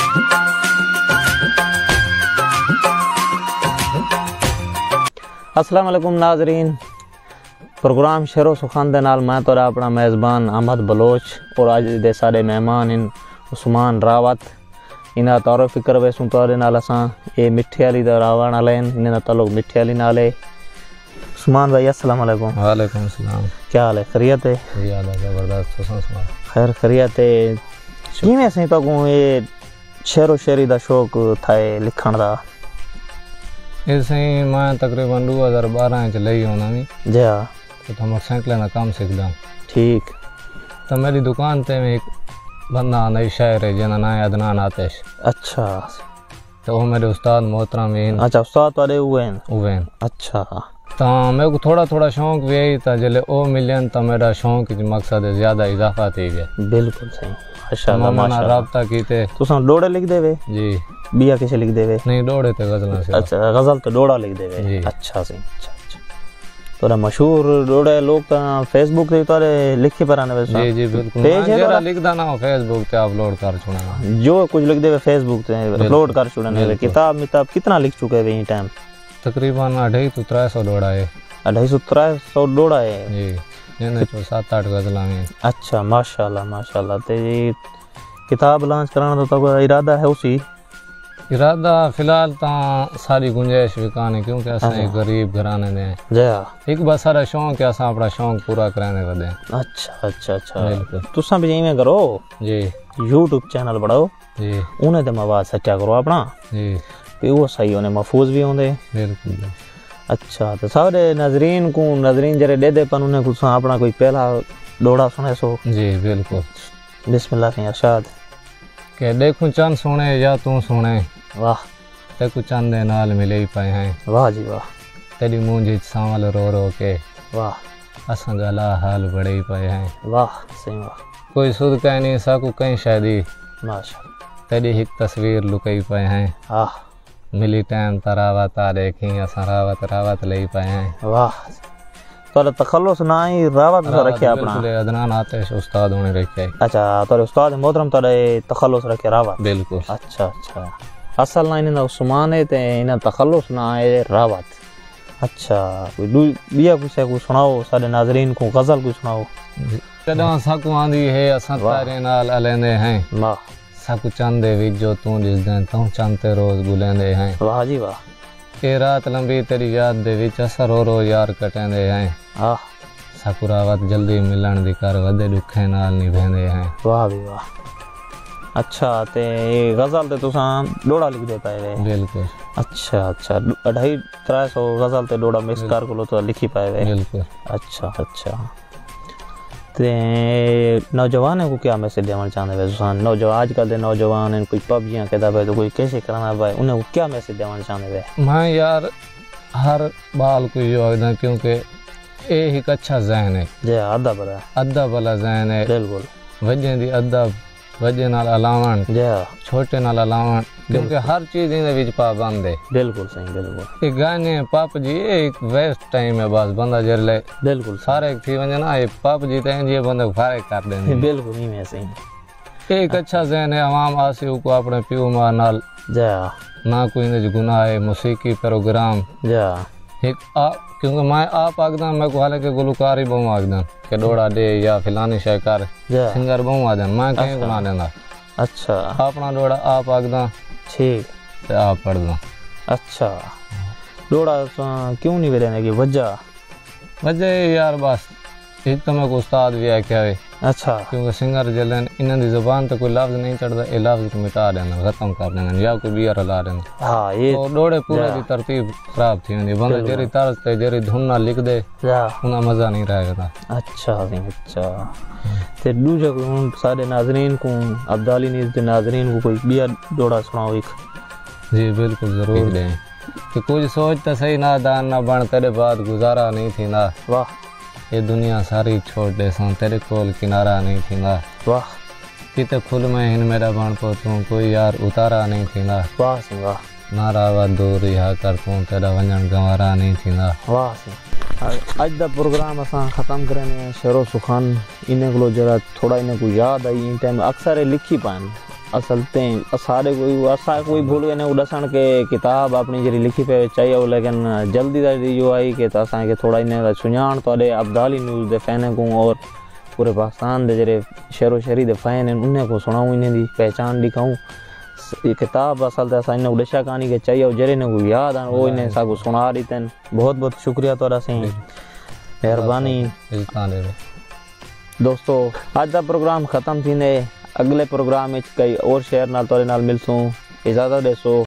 अस्सलाम वालेकुम नाजरीन, प्रोग्राम शेरो सुखान दे नाल मैं तोरा अपना मेज़बान अहमद बलोच और आज दे सारे मेहमान इन उस्मान रावत इना तारुफ़ करवे सुन तोरे नाल असां ए मिठी अली दा रावण आलेन इना ताल्लुक मिठी अली नाल है। उस्मान भाई अस्सलाम वालेकुम। वालेकुम सलाम। क्या हाल है? खैरियत है? याद है जबरदस्त तुसां सुना। खैर खैरियत है। किवें सही तो को ए शेरो शेरी दा शौक थाए लिखण दा? ऐसे ही मैं तकरीबन 2012 च लई होना मी जी हाँ। तो मोटरसाइकिल का काम सीखदा। ठीक। तो मेरी दुकान ते में एक बंदा नई शायर है जना ना अदनान आतिश। अच्छा। तो वो मेरे उस्ताद मोहतरम हैं। अच्छा उस्ताद वाले हुए हैं? हुए। अच्छा। तो मेरे को थोड़ा थोड़ा शौक भी है था जले ओ मिलियन तो मेरा शौक मकसद ज्यादा इजाफा थी गया। बिल्कुल सही माशाल्लाह माशाल्लाह। राब्ता कीते तुसां डोड़े लिख देवे? जी। बिया किसे लिख देवे? नहीं डोड़े ते गजल से। अच्छा गजल तो डोड़ा लिख देवे जी। अच्छा सही। अच्छा अच्छा तोरा मशहूर डोड़े लोग ता फेसबुक ते तोरे लिखी पराने वैसा? जी जी बिल्कुल। पेज है जरा लिखदा ना फेसबुक ते अपलोड कर छुड़ा जो कुछ लिख देवे फेसबुक ते अपलोड कर छुड़ने। किताब मिताब कितना लिख चुके वे टाइम? तकरीबन 250-300 डोड़ा है। 250-300 डोड़ा है जी। इन्हें 7-8 गजला में। अच्छा माशाल्लाह माशाल्लाह। ते किताब लॉन्च कराना तो इरादा है उसी? इरादा फिलहाल तो सारी गुंजाइश भी काने क्योंकि असां एक गरीब घराने ने जी एक बस सारा शौक है असां अपना शौक पूरा कराने का दे। अच्छा अच्छा अच्छा बिल्कुल। तुसां भी इवें करो जी। यूट्यूब चैनल बढ़ाओ जी। उन्हें ते मवाद सच्चा करो अपना जी ते वो सही होने महफूज भी होंदे। बिल्कुल। अच्छा तो सारे नाजरीन को नजरीन जरे दे दे पन उन्हें कुछ अपना कोई पहला डोड़ा सुने सो? जी बिल्कुल। बिस्मिल्लाह के इरशाद के देखूं चंद सुने या तू सुने वाह देखूं चंद दे नाल मिले ही पाए हैं। वाह जी वाह। तेरी मूंझ सांवल रो रो के वाह असां गला हाल बड़े ही पाए हैं। वाह सही वाह। कोई सुध कह नहीं सकू कहीं शादी माशाल्लाह तेरी एक तस्वीर लुकई पाए हैं। आह मिली टाइम तरावत आ देखी असां रावत रावत ले पाए हैं। वाह तोरे तखल्लुस ना ही रावत से रखे अपना? बिल्कुल अदनान आतिश उस्ताद होने रखे। अच्छा तोरे उस्ताद मोहतरम तोरे तखल्लुस रखे रावत? बिल्कुल। अच्छा अच्छा असल ना इन्हें उस्मान है ते इन्हें तखल्लुस ना है रावत। अच्छा कोई बिया कुछ सुनाओ सारे नाजरीन को गजल कुछ सुनाओ। कदा साकू आंदी है असां तारे नाल अलेंदे हैं। वाह। साकू चंदे विजो तू जिस दिन तू चंते रोज गुलेंदे हैं। वाह जी वाह। ए रात लंबी तेरी याद दे विच असां रो रो यार कटेंदे हैं। आह साकू रावत जल्दी मिलन दी कर वदे दुखे नाल निभेंदे हैं। वाह भी वाह। अच्छा ते गजल ते तुसां डोड़ा लिख दे पाए वे? बिल्कुल। अच्छा अच्छा 250-300 गजल ते डोड़ा मिक्स कर को तो लिखी पाए वे? बिल्कुल। अच्छा अच्छा ते नौजवान को क्या मैसेज देना चाहते हैं तुसां? नौजवान आजकल दे नौजवान हैं कोई पबजियां कहता भाई तो कोई कैसे कराना भाई उन्हें को क्या मैसेज देना चाहते हैं? मैं यार हर बाल को यो आखदा क्योंकि ए एक अच्छा ज़हन है। जी अदब वाला ज़हन है। बिल्कुल। वजह दी अदब वजह नाल अलावण जी छोटे नाल अलावण क्योंकि हर चीज इहदे विच पाबंद है। बिल्कुल सही बिल्कुल। ये गाने पप जी एक वेस्ट टाइम है बस बंदा जरले बिल्कुल सारे थी वने ना ये पप जी ते ये बंदा फारे कर देंगे। बिल्कुल ही में सही एक अच्छा ज़हन है आवाम आसियो को अपने प्यो मां नाल जा ना कोई इहदे गुनाह है। मौसीकी प्रोग्राम जा एक क्योंकि मैं आप आगदा मैं को हाले के गुलकारी बहु आगदा के डोड़ा दे या फिलानी शय कर सिंगर बहु आगदा मैं कहीं गुनाह देंदा। अच्छा अपना डोड़ा आप आगदा ठीक ते आप पढ़दा। अच्छा डोड़ा क्यों नहीं बेरने की वजह यार बस एक तो मैं को उस्ताद भी है क्या है। अच्छा क्योंकि सिंगर जलन इन्हां दी ज़ुबान तो कोई लफ्ज़ नहीं चढ़दा ए लफ्ज़ को मिटा देना खत्म कर देना या कोई बियर ला देना। हां ये तो डोड़े पूरे दी तरतीब खराब थी वेंदी बंदा जेरी तर्ज ते जेरी धुन ना लिख दे उना मजा नहीं रहेगा। अच्छा जी अच्छा ते दूजा को सारे नाज़रीन को अब्दाली नीज़ दे नाज़रीन को कोई बियर डोड़ा सुनाओ एक? जी बिल्कुल जरूर दें कि कुछ सोच तो सही नादान ना बन तेरे बाद गुजारा नहीं थी ना। वाह ये दुनिया सारी छोड़ दे सा तेरे कोल किनारा नहीं थी ना। वाह किते खुल में हिन मेरा बन को तू कोई यार उतारा नहीं थी ना। वाह सिंह वाह नारावा दूर रिहा कर तू तेरा वंजन गंवारा नहीं थी ना। वाह सिंह आज दा प्रोग्राम असां ख़त्म करने शेरो सुखान इन्हें को जरा थोड़ा इन्हें को याद आई इन टाइम अक्सर लिखी पान असल ते सारे कोई असा कोई भूल गए ने दसन के किताब अपनी जरी लिखी पे चाहिए, लेकिन जल्दी जो आई कि असा के थोड़ा इन सुञाण थोड़े अब्दाली न्यूज़ दे फैन को और पूरे पाकिस्तान दे जरे शहरो शहरी दे फैन उन्हें को सुनाऊँ, इन्हें दी पहचान दिखाऊँ। ये किताब असल ते इन उड़ेशा कहानी के चाहिए और जरे ने को याद आ वो इन्हें सागो सुना रही थे। बहुत बहुत शुक्रिया तोरा से, मेहरबानी दोस्तों। आज का प्रोग्राम खत्म थी ने, अगले प्रोग्राम में कई और शेयर नाल तोरे नाल मिलसूं। इजाजत देसो।